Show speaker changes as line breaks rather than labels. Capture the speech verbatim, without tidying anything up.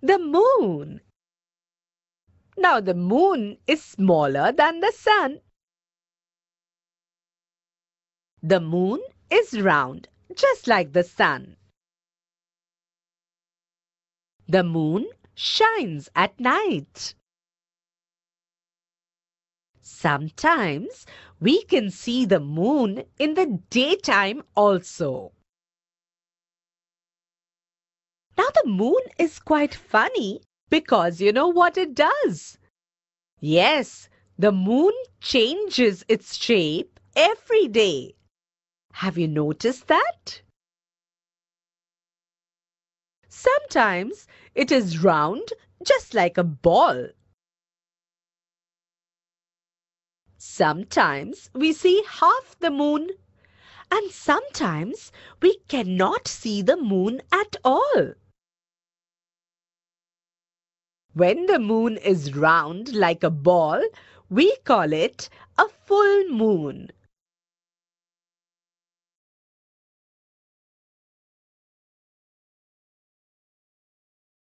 The moon. Now the moon is smaller than the sun. The moon is round, just like the sun. The moon shines at night. Sometimes we can see the moon in the daytime also. Now the moon is quite funny because you know what it does? Yes, the moon changes its shape every day. Have you noticed that? Sometimes it is round just like a ball. Sometimes we see half the moon, and sometimes we cannot see the moon at all. When the moon is round like a ball, we call it a full moon.